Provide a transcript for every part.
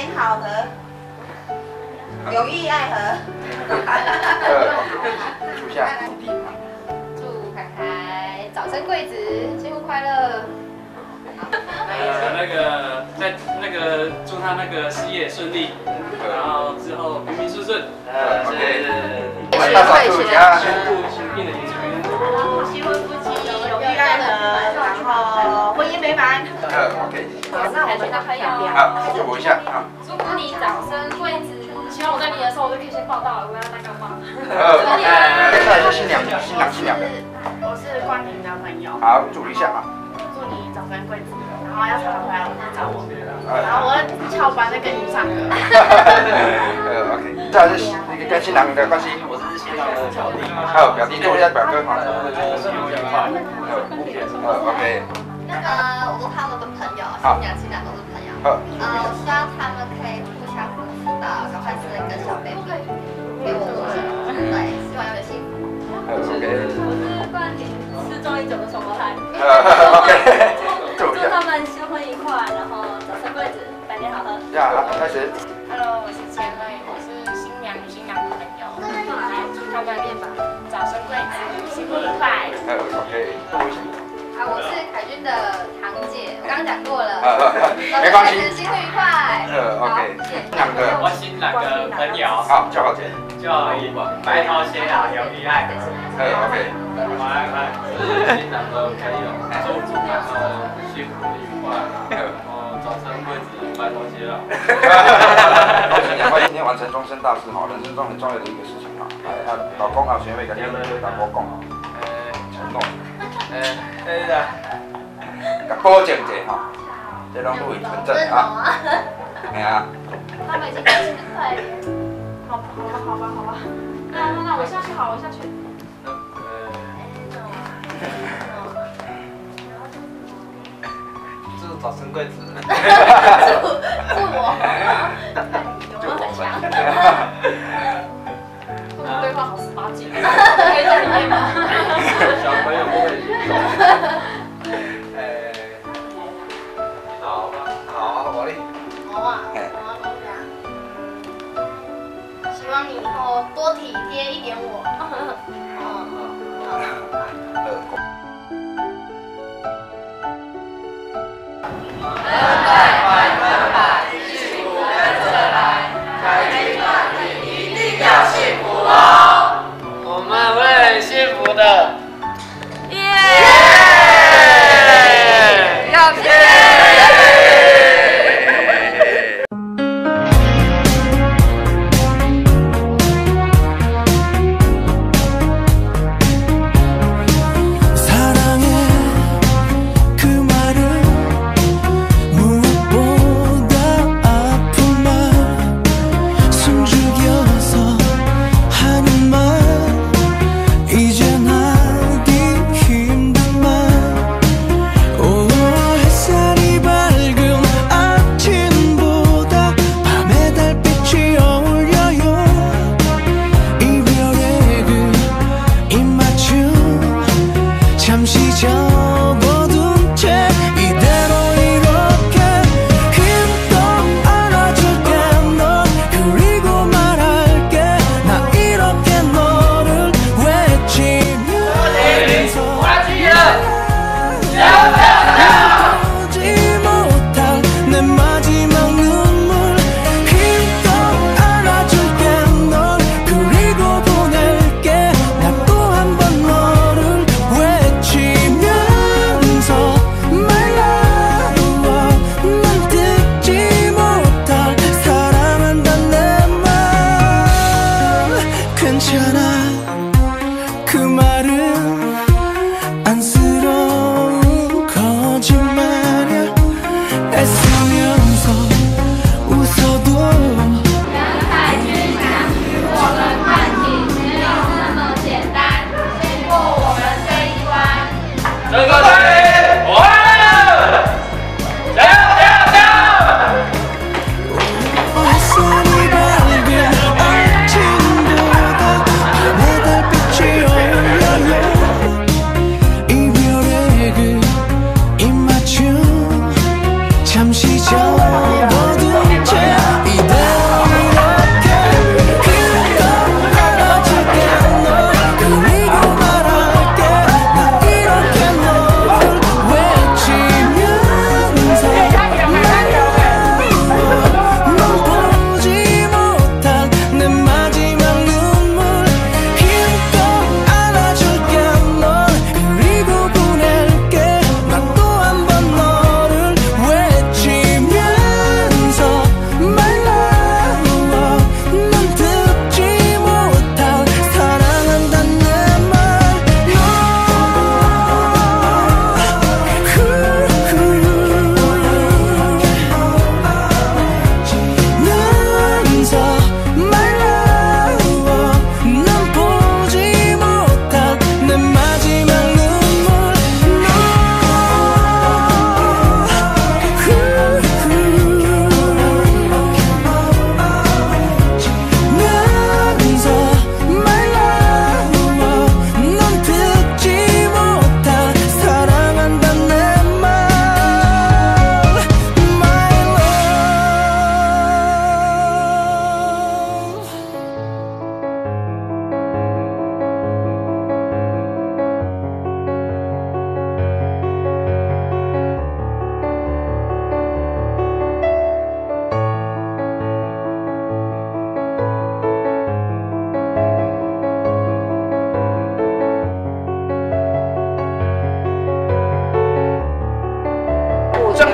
心好合，永浴爱河。 祝下祝凯凯早生贵子，新婚快乐。 祝他事业顺利，然后之后平平顺顺。 大嫂祝家宣布新聘的结局。 新婚夫妻永浴爱河，然后婚姻美满。 OK。 好，那我们的朋友， 好，祝福一下啊。 祝福你早生贵子。希望我在你的时候，我就可以先报道了，我要那干嘛？ 再来是新娘的。 我是冠廷的朋友。 好，祝福一下啊。 祝你早生贵子，然后要常常回来找我，然后我会翘班再跟你唱歌。 OK。再来是那个跟新郎的关系。 我是新郎的表弟。 表弟，祝一下表哥嘛。OK。 我都他们的朋友，新娘都是朋友。我希望他们可以互相扶持到，赶快生一个小 baby 给我过生日。对，希望永远幸福。 OK。 我是冠廷4中19的双胞胎。 OK。祝他们新婚愉快，然后早生贵子，百年好合。 好，开始。 Hello， 我是千瑞，我是新娘与新郎的朋友，来祝他们早生贵子，新婚愉快。 OK。 我是凯君的堂姐，我刚刚讲过了。 没关系。 新婚愉快。 OK。 我新郎的朋友， 好，叫好姐。 叫白头偕老，永浴爱河。 OK。 是新郎的朋友，祝他们幸福愉快，早生贵子，白头偕老。 恭喜两位今天完成终身大事哈，人生中很重要的一个事情哈。老公啊，学妹跟你们老公讲哦，承诺。甲保证者吼，这拢录影存证啊。哎呀。 他们已经开心的快乐。 好吧。那我下去好，我下去。 祝早生贵子。 祝我。有没有很像？我们对话好18禁，可以在里面吗？ 小朋友不会。 好，我哩。 好啊，希望你以后多体贴一点我。 幸福跟着来，凯君冠廷一定要幸福哦！ 我们会幸福的。 要谢。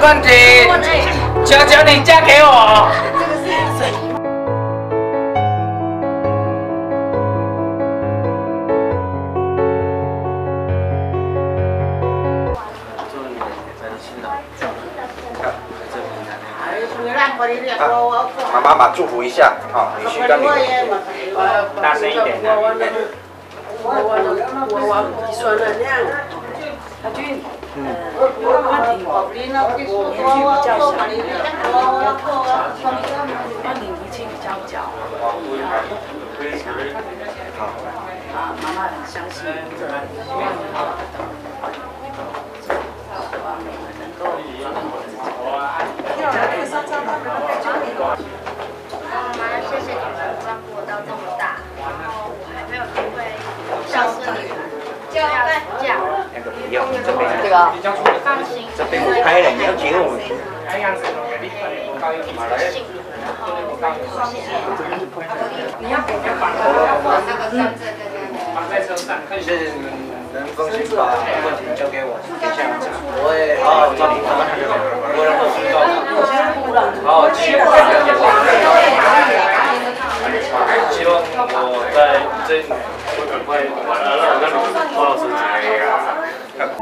问题，求求你嫁给我。 妈妈把祝福一下，好，女婿跟你。 大声一点。 阿俊，我看你年纪比较小，年纪比较小，好，妈妈很相信这，希望你们能够做好自己。 妈妈，谢谢你们照顾我到这么大，然后我还没有机会孝顺你们，就要嫁。 这个， 放心， 这边我拍了，你要接我。 你要给人绑绑在车上。谢谢你们能放心把问题交给我，接下来我会好好照顾他们，我会让他们好好记住。希望我在这一年会赶快让你们好好成长。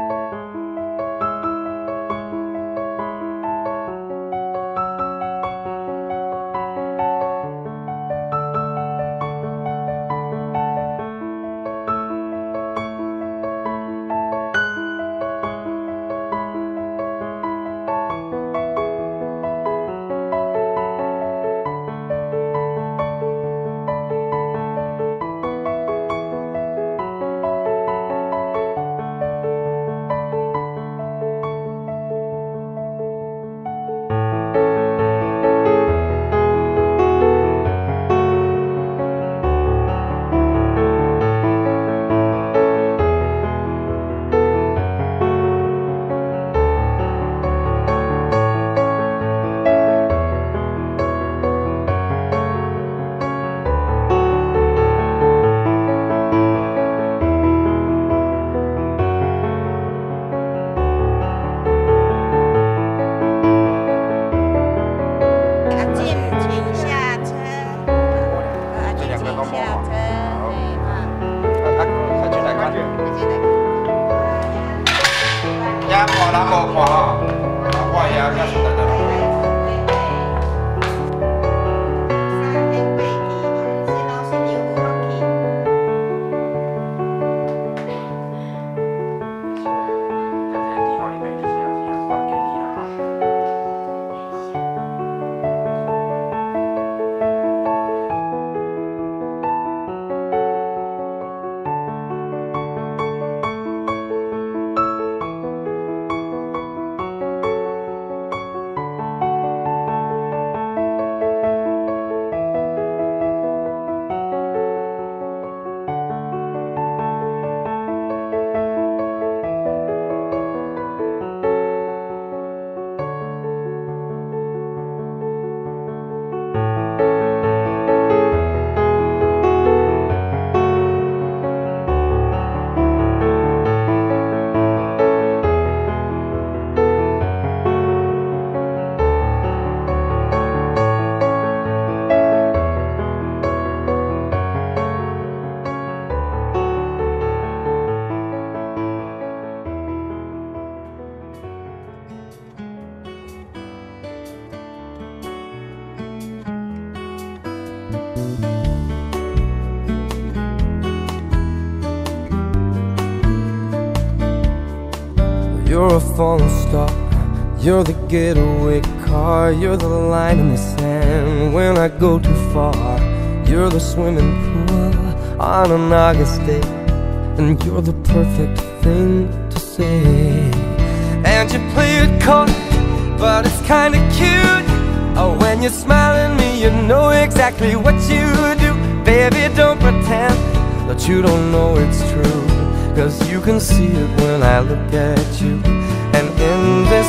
You're a falling star, you're the getaway car, you're the line in the sand when I go too far. You're the swimming pool on an August day, and you're the perfect thing to say. And you play it coy, but it's kinda cute. Oh, when you smile at me, you know exactly what you do. Baby, don't pretend that you don't know it's true, 'cause you can see it when I look at you. And in this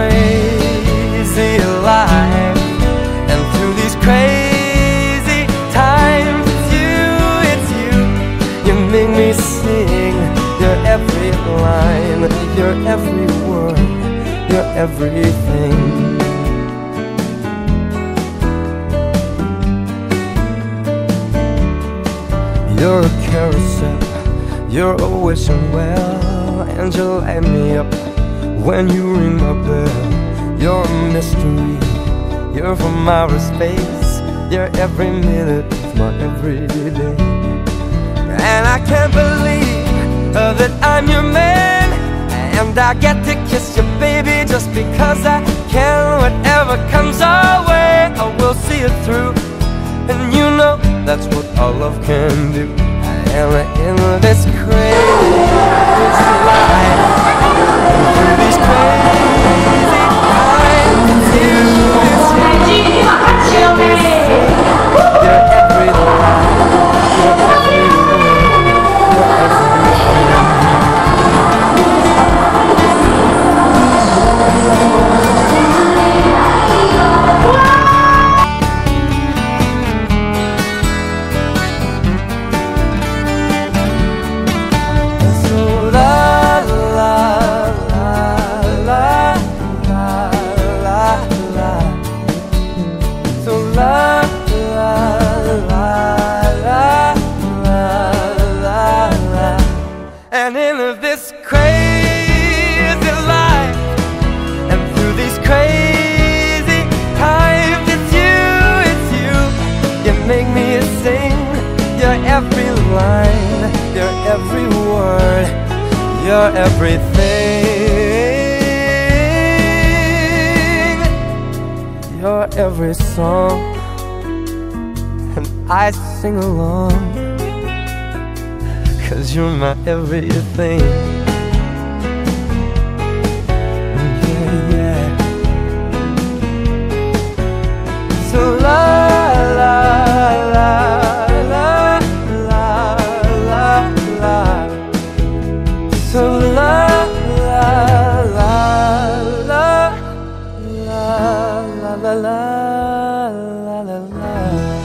crazy life, and through these crazy times, it's you, you make me sing your every line, your every word, you're everything. You're a carousel, you're a wishing well, and you light me up when you ring my bell. You're a mystery, you're from outer space, you're every minute of my everyday. And I can't believe that I'm your man, and I get to kiss you, baby, just because I can. Whatever comes our way, I will see it through. And you know that's what all love can do. I am in this crazy life, through these crazy times. You're every line, you're every word, you're and in this crazy life, and through these crazy times, it's you, you make me sing. You're every line, you're every word, you're everything. You're every song, and I sing along, 'cause you're my everything. Yeah, yeah. So la la la la la la la. So la la la la la la la la la la.